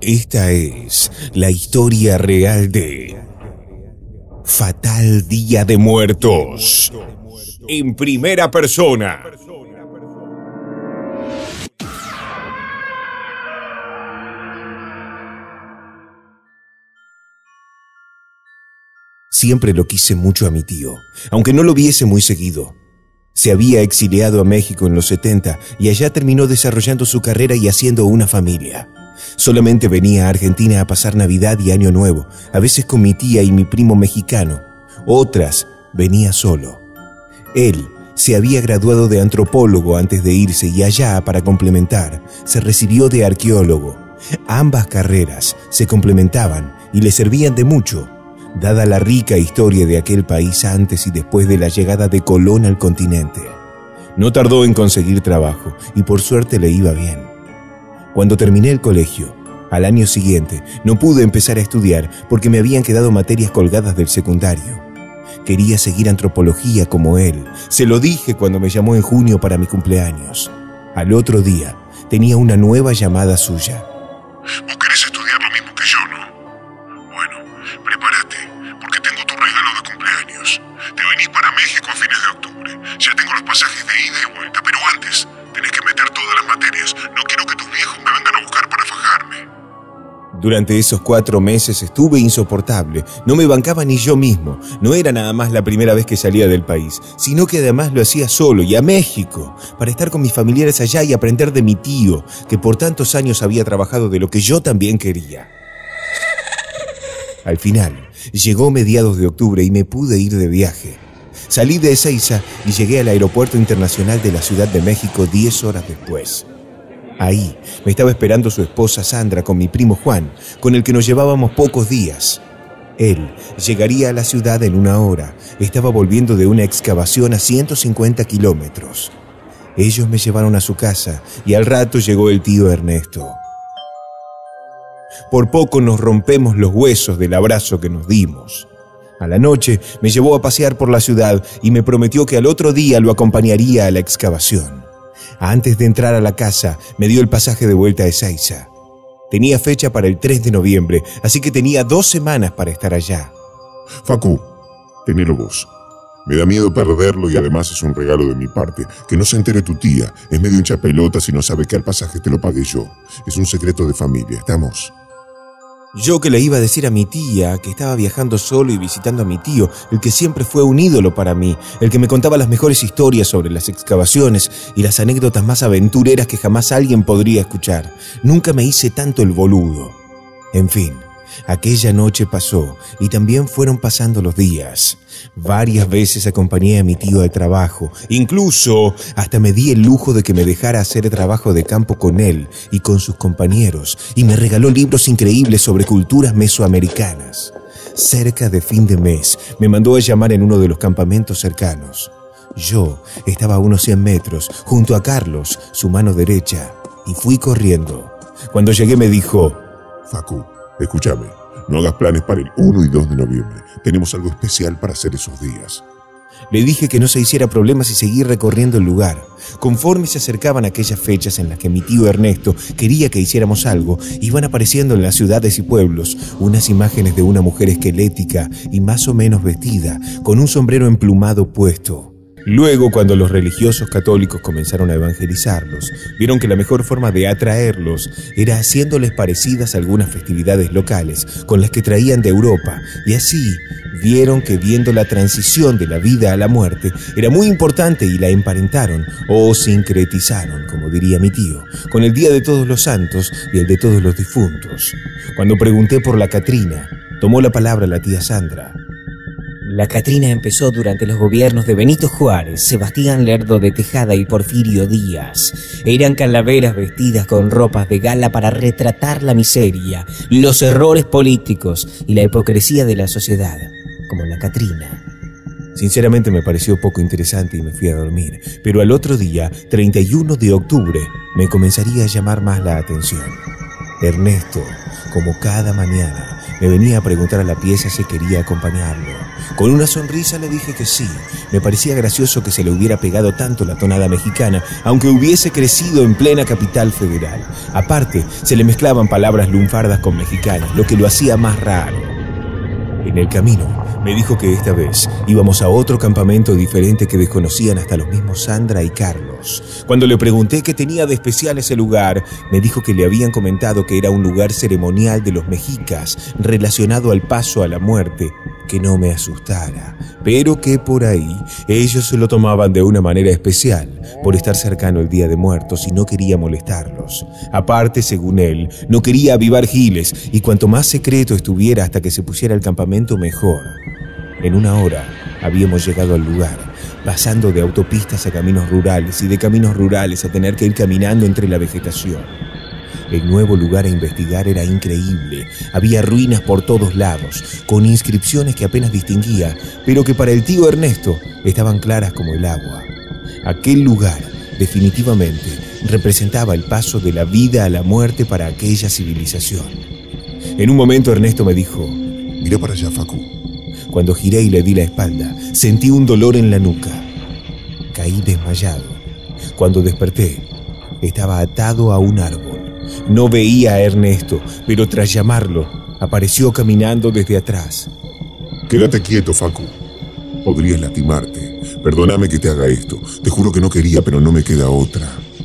Esta es la historia real de Fatal Día de Muertos, en primera persona. Siempre lo quise mucho a mi tío, aunque no lo viese muy seguido. Se había exiliado a México en los 70 y allá terminó desarrollando su carrera y haciendo una familia. Solamente venía a Argentina a pasar Navidad y Año Nuevo, a veces con mi tía y mi primo mexicano. Otras venía solo. Él se había graduado de antropólogo antes de irse y allá, para complementar, se recibió de arqueólogo. Ambas carreras se complementaban y le servían de mucho, dada la rica historia de aquel país antes y después de la llegada de Colón al continente. No tardó en conseguir trabajo y por suerte le iba bien. Cuando terminé el colegio, al año siguiente, no pude empezar a estudiar porque me habían quedado materias colgadas del secundario. Quería seguir antropología como él. Se lo dije cuando me llamó en junio para mi cumpleaños. Al otro día, tenía una nueva llamada suya. ¿Vos querés estudiar lo mismo que yo, no? Bueno, prepárate, porque tengo tu regalo de cumpleaños. Te venís para México a fines de octubre. Ya tengo los pasajes de ida y vuelta, pero antes tenés que meter todas las materias. No quiero que tus viejos me vengan a buscar para fajarme. Durante esos 4 meses estuve insoportable. No me bancaba ni yo mismo. No era nada más la primera vez que salía del país, sino que además lo hacía solo y a México, para estar con mis familiares allá y aprender de mi tío, que por tantos años había trabajado de lo que yo también quería. Al final, llegó mediados de octubre y me pude ir de viaje. Salí de Ezeiza y llegué al aeropuerto internacional de la Ciudad de México 10 horas después. Ahí me estaba esperando su esposa Sandra con mi primo Juan, con el que nos llevábamos pocos días. Él llegaría a la ciudad en 1 hora. Estaba volviendo de una excavación a 150 kilómetros. Ellos me llevaron a su casa y al rato llegó el tío Ernesto. Por poco nos rompemos los huesos del abrazo que nos dimos. A la noche me llevó a pasear por la ciudad y me prometió que al otro día lo acompañaría a la excavación. Antes de entrar a la casa, me dio el pasaje de vuelta a Ezeiza. Tenía fecha para el 3 de noviembre, así que tenía 2 semanas para estar allá. Facu, tenelo vos. Me da miedo perderlo y además es un regalo de mi parte. Que no se entere tu tía. Es medio hincha pelota si no sabe que el pasaje te lo pagué yo. Es un secreto de familia, ¿estamos? Yo que le iba a decir a mi tía que estaba viajando solo y visitando a mi tío, el que siempre fue un ídolo para mí, el que me contaba las mejores historias sobre las excavaciones y las anécdotas más aventureras que jamás alguien podría escuchar. Nunca me hice tanto el boludo. En fin, aquella noche pasó y también fueron pasando los días. Varias veces acompañé a mi tío al trabajo, incluso hasta me di el lujo de que me dejara hacer trabajo de campo con él y con sus compañeros, y me regaló libros increíbles sobre culturas mesoamericanas. Cerca de fin de mes me mandó a llamar en uno de los campamentos cercanos. Yo estaba a unos 100 metros, junto a Carlos, su mano derecha, y fui corriendo. Cuando llegué me dijo: Facu, escúchame. No hagas planes para el 1 y 2 de noviembre. Tenemos algo especial para hacer esos días. Le dije que no se hiciera problemas y seguí recorriendo el lugar. Conforme se acercaban aquellas fechas en las que mi tío Ernesto quería que hiciéramos algo, iban apareciendo en las ciudades y pueblos unas imágenes de una mujer esquelética y más o menos vestida, con un sombrero emplumado puesto. Luego, cuando los religiosos católicos comenzaron a evangelizarlos, vieron que la mejor forma de atraerlos era haciéndoles parecidas algunas festividades locales con las que traían de Europa, y así vieron que viendo la transición de la vida a la muerte era muy importante y la emparentaron o sincretizaron, como diría mi tío, con el Día de Todos los Santos y el de Todos los Difuntos. Cuando pregunté por la Catrina, tomó la palabra la tía Sandra. La Catrina empezó durante los gobiernos de Benito Juárez, Sebastián Lerdo de Tejada y Porfirio Díaz. Eran calaveras vestidas con ropas de gala para retratar la miseria, los errores políticos y la hipocresía de la sociedad, como la Catrina. Sinceramente me pareció poco interesante y me fui a dormir, pero al otro día, 31 de octubre, me comenzaría a llamar más la atención. Ernesto, como cada mañana, me venía a preguntar a la pieza si quería acompañarlo. Con una sonrisa le dije que sí. Me parecía gracioso que se le hubiera pegado tanto la tonada mexicana, aunque hubiese crecido en plena capital federal. Aparte, se le mezclaban palabras lunfardas con mexicanas, lo que lo hacía más raro. En el camino, me dijo que esta vez íbamos a otro campamento diferente que desconocían hasta los mismos Sandra y Carlos. Cuando le pregunté qué tenía de especial ese lugar, me dijo que le habían comentado que era un lugar ceremonial de los mexicas relacionado al paso a la muerte, que no me asustara, pero que por ahí ellos se lo tomaban de una manera especial, por estar cercano el Día de Muertos y no quería molestarlos. Aparte, según él, no quería avivar giles y cuanto más secreto estuviera hasta que se pusiera el campamento, mejor. En una hora habíamos llegado al lugar, pasando de autopistas a caminos rurales y de caminos rurales a tener que ir caminando entre la vegetación. El nuevo lugar a investigar era increíble. Había ruinas por todos lados, con inscripciones que apenas distinguía, pero que para el tío Ernesto estaban claras como el agua. Aquel lugar, definitivamente, representaba el paso de la vida a la muerte para aquella civilización. En un momento Ernesto me dijo: Mira para allá, Facu. Cuando giré y le di la espalda, sentí un dolor en la nuca. Caí desmayado. Cuando desperté, estaba atado a un árbol. No veía a Ernesto, pero tras llamarlo, apareció caminando desde atrás. Quédate quieto, Facu. Podrías lastimarte. Perdóname que te haga esto. Te juro que no quería, pero no me queda otra.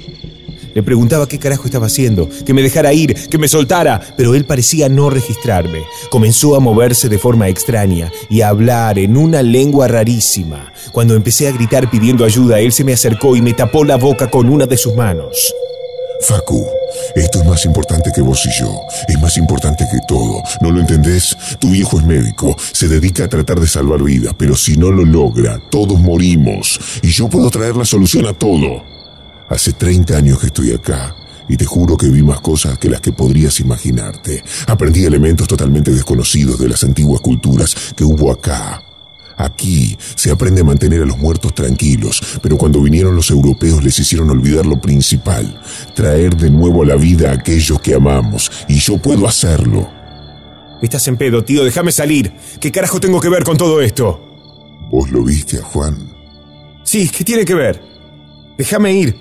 Le preguntaba qué carajo estaba haciendo, que me dejara ir, que me soltara, pero él parecía no registrarme. Comenzó a moverse de forma extraña y a hablar en una lengua rarísima. Cuando empecé a gritar pidiendo ayuda, él se me acercó y me tapó la boca con una de sus manos. Facu, esto es más importante que vos y yo. Es más importante que todo. ¿No lo entendés? Tu viejo es médico. Se dedica a tratar de salvar vidas, pero si no lo logra, todos morimos. Y yo puedo traer la solución a todo. Hace 30 años que estoy acá, y te juro que vi más cosas que las que podrías imaginarte. Aprendí elementos totalmente desconocidos de las antiguas culturas que hubo acá. Aquí se aprende a mantener a los muertos tranquilos, pero cuando vinieron los europeos les hicieron olvidar lo principal, traer de nuevo a la vida a aquellos que amamos, y yo puedo hacerlo. Estás en pedo, tío, déjame salir. ¿Qué carajo tengo que ver con todo esto? ¿Vos lo viste a Juan? Sí, ¿qué tiene que ver? Déjame ir.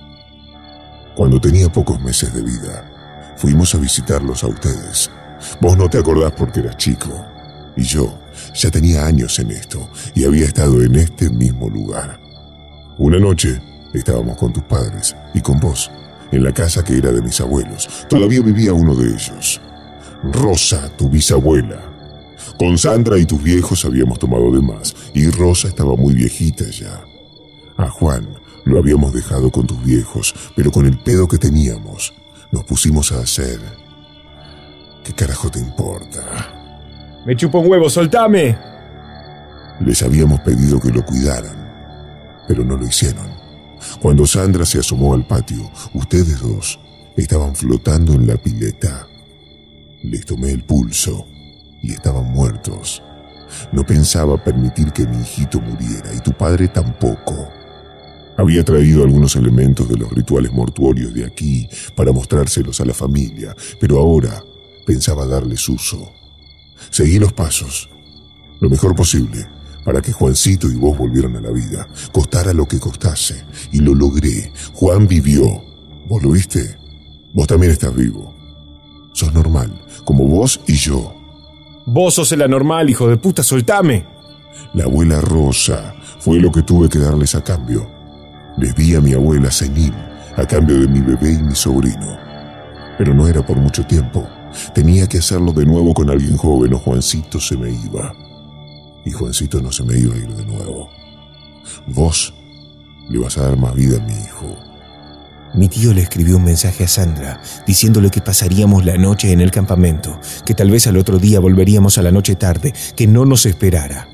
Cuando tenía pocos meses de vida, fuimos a visitarlos a ustedes. Vos no te acordás porque eras chico, y yo ya tenía años en esto y había estado en este mismo lugar. Una noche estábamos con tus padres y con vos en la casa que era de mis abuelos. Todavía vivía uno de ellos, Rosa, tu bisabuela. Con Sandra y tus viejos habíamos tomado de más y Rosa estaba muy viejita ya. A Juan lo habíamos dejado con tus viejos, pero con el pedo que teníamos nos pusimos a hacer... ¿Qué carajo te importa? Me chupa un huevo, soltame. Les habíamos pedido que lo cuidaran, pero no lo hicieron. Cuando Sandra se asomó al patio, ustedes dos estaban flotando en la pileta. Les tomé el pulso y estaban muertos. No pensaba permitir que mi hijito muriera y tu padre tampoco. Había traído algunos elementos de los rituales mortuorios de aquí para mostrárselos a la familia, pero ahora pensaba darles uso. Seguí los pasos, lo mejor posible, para que Juancito y vos volvieran a la vida, costara lo que costase, y lo logré. Juan vivió. ¿Vos lo viste? Vos también estás vivo. Sos normal, como vos y yo. Vos sos el anormal, hijo de puta, soltame. La abuela Rosa fue lo que tuve que darles a cambio. Les di a mi abuela senil a cambio de mi bebé y mi sobrino. Pero no era por mucho tiempo. Tenía que hacerlo de nuevo con alguien joven o Juancito se me iba. Y Juancito no se me iba a ir de nuevo. Vos le vas a dar más vida a mi hijo. Mi tío le escribió un mensaje a Sandra diciéndole que pasaríamos la noche en el campamento, que tal vez al otro día volveríamos a la noche tarde, que no nos esperara.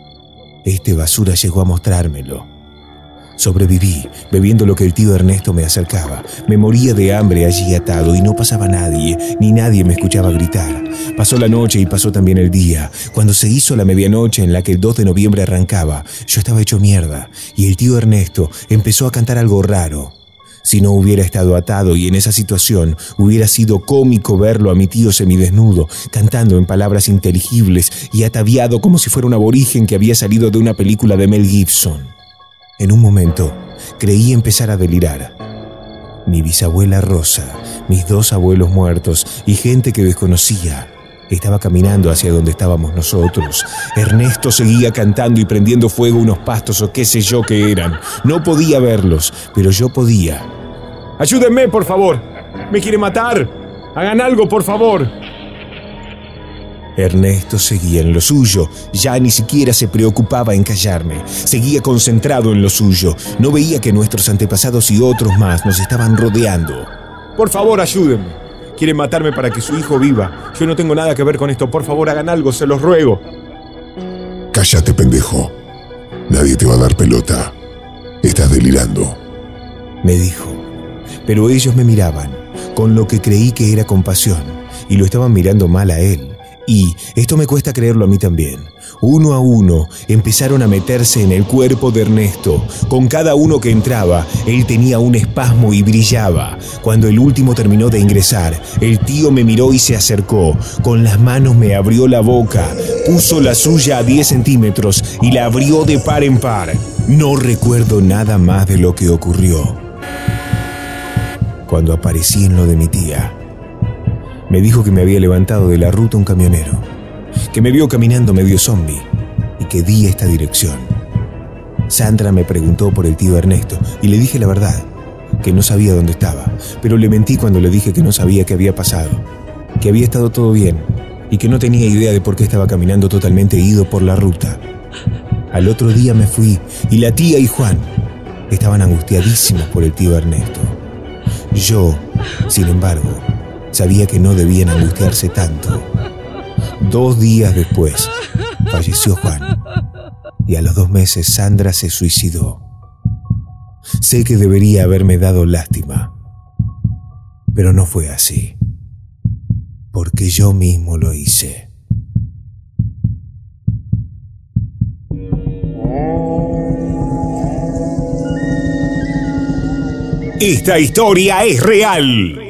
Este basura llegó a mostrármelo. Sobreviví, bebiendo lo que el tío Ernesto me acercaba. Me moría de hambre allí atado y no pasaba nadie, ni nadie me escuchaba gritar. Pasó la noche y pasó también el día. Cuando se hizo la medianoche en la que el 2 de noviembre arrancaba, yo estaba hecho mierda y el tío Ernesto empezó a cantar algo raro. Si no hubiera estado atado y en esa situación, hubiera sido cómico verlo a mi tío semidesnudo, cantando en palabras inteligibles y ataviado como si fuera un aborigen que había salido de una película de Mel Gibson. En un momento, creí empezar a delirar. Mi bisabuela Rosa, mis 2 abuelos muertos y gente que desconocía estaba caminando hacia donde estábamos nosotros. Ernesto seguía cantando y prendiendo fuego unos pastos o qué sé yo qué eran. No podía verlos, pero yo podía. ¡Ayúdenme, por favor! ¡Me quiere matar! ¡Hagan algo, por favor! Ernesto seguía en lo suyo, ya ni siquiera se preocupaba en callarme. Seguía concentrado en lo suyo. No veía que nuestros antepasados y otros más nos estaban rodeando. Por favor, ayúdenme. Quieren matarme para que su hijo viva. Yo no tengo nada que ver con esto. Por favor, hagan algo, se los ruego. Cállate, pendejo. Nadie te va a dar pelota. Estás delirando, me dijo. Pero ellos me miraban, con lo que creí que era compasión, y lo estaban mirando mal a él. Y esto me cuesta creerlo a mí también. Uno a uno empezaron a meterse en el cuerpo de Ernesto. Con cada uno que entraba, él tenía un espasmo y brillaba. Cuando el último terminó de ingresar, el tío me miró y se acercó. Con las manos me abrió la boca, puso la suya a 10 centímetros y la abrió de par en par. No recuerdo nada más de lo que ocurrió. Cuando aparecí en lo de mi tía, me dijo que me había levantado de la ruta un camionero, que me vio caminando medio zombie y que di esta dirección. Sandra me preguntó por el tío Ernesto y le dije la verdad, que no sabía dónde estaba, pero le mentí cuando le dije que no sabía qué había pasado, que había estado todo bien y que no tenía idea de por qué estaba caminando totalmente ido por la ruta. Al otro día me fui y la tía y Juan estaban angustiadísimos por el tío Ernesto. Yo, sin embargo, sabía que no debían angustiarse tanto. 2 días después, falleció Juan. Y a los 2 meses Sandra se suicidó. Sé que debería haberme dado lástima, pero no fue así. Porque yo mismo lo hice. Esta historia es real.